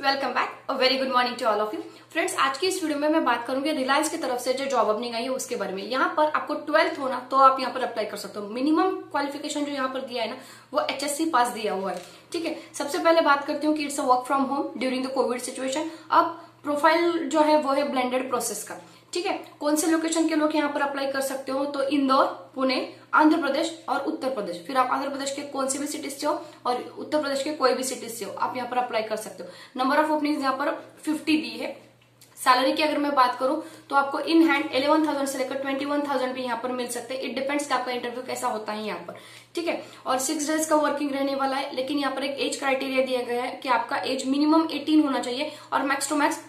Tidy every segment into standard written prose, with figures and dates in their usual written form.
Welcome back और very good morning to all of you friends. आज की इस वीडियो में मैं बात करूंगी रिलायंस की तरफ से जो जॉब ओपनिंग आई है उसके बारे में। यहाँ पर आपको 12th होना तो आप यहाँ पर अप्लाई कर सकते हो। मिनिमम क्वालिफिकेशन जो यहाँ पर दिया है ना वो HSC पास दिया हुआ है। ठीक है, सबसे पहले बात करती हूँ कि it's a work from home during the Covid situation. अब प्रोफाइल जो है वो है ब्लेंडेड प्रोसेस का। ठीक है, कौन से लोकेशन के लोग यहाँ पर अप्लाई कर सकते हो तो इंदौर, पुणे, आंध्र प्रदेश और उत्तर प्रदेश। फिर आप आंध्र प्रदेश के कौन से भी सिटीज से हो और उत्तर प्रदेश के कोई भी सिटीज से हो आप यहाँ पर अप्लाई कर सकते हो। नंबर ऑफ ओपनिंग यहाँ पर 50 दी है। सैलरी की अगर मैं बात करूं तो आपको इन हैंड 11,000 से लेकर 21,000 भी यहाँ पर मिल सकते हैं। इट डिपेंड्स कि आपका इंटरव्यू कैसा होता है यहाँ पर। ठीक है, और 6 डेज का वर्किंग रहने वाला है। लेकिन यहाँ पर एक एज क्राइटेरिया दिया गया है कि आपका एज मिनिमम 18 होना चाहिए और मैक्स टू मैक्स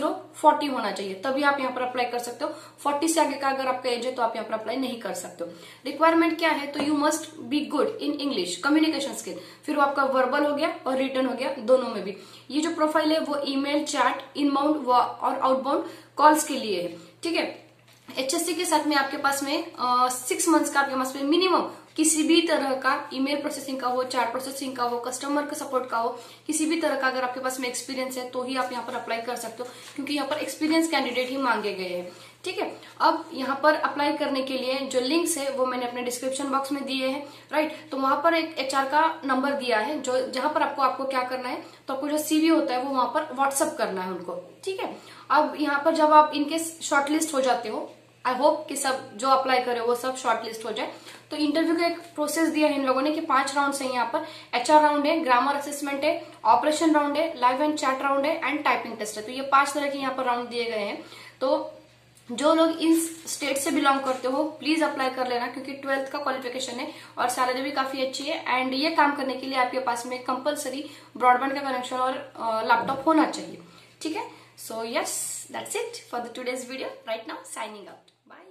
40 होना चाहिए, तभी आप यहाँ पर अप्लाई कर सकते हो। 40 से आगे का अगर आपका एज है तो आप यहाँ पर अप्लाई नहीं कर सकते हो। रिक्वायरमेंट क्या है तो you must be good in English communication skill. फिर वो आपका वर्बल हो गया और रिटन हो गया, दोनों में भी। ये जो प्रोफाइल है वो ईमेल, चैट, इनबाउंड और आउटबाउंड कॉल्स के लिए है। ठीक है, HSC के साथ में आपके पास में 6 मंथ्स का आपके पास में मिनिमम किसी भी तरह का ईमेल प्रोसेसिंग का हो, चैट प्रोसेसिंग का हो, कस्टमर का सपोर्ट का हो, किसी भी तरह का अगर आपके पास में एक्सपीरियंस है तो ही आप यहाँ पर अप्लाई कर सकते हो, क्योंकि यहाँ पर एक्सपीरियंस कैंडिडेट ही मांगे गए हैं। ठीक है, अब यहाँ पर अप्लाई करने के लिए जो लिंक्स है वो मैंने अपने डिस्क्रिप्शन बॉक्स में दिए हैं। राइट, तो वहां पर एक HR का नंबर दिया है जो जहां पर आपको क्या करना है तो आपको जो CV होता है वो वहां पर व्हाट्सअप करना है उनको। ठीक है, अब यहाँ पर जब आप इनके शॉर्टलिस्ट हो जाते हो, आई होप कि सब जो अप्लाई करे वो सब शॉर्टलिस्ट हो जाए, तो इंटरव्यू का एक प्रोसेस दिया है इन लोगों ने कि 5 राउंड है यहाँ पर। HR राउंड है, ग्रामर असेसमेंट है, ऑपरेशन राउंड है, लाइव एंड चैट राउंड है एंड टाइपिंग टेस्ट है। तो ये 5 तरह के यहाँ पर राउंड दिए गए हैं। तो जो लोग इस स्टेट से बिलोंग करते हो प्लीज अप्लाई कर लेना, क्योंकि 12th का क्वालिफिकेशन है और सैलरी भी काफी अच्छी है। एंड ये काम करने के लिए आपके पास में कंपलसरी ब्रॉडबैंड का कनेक्शन और लैपटॉप होना चाहिए। ठीक है, so yes, that's it for the today's video. Right now signing out, bye.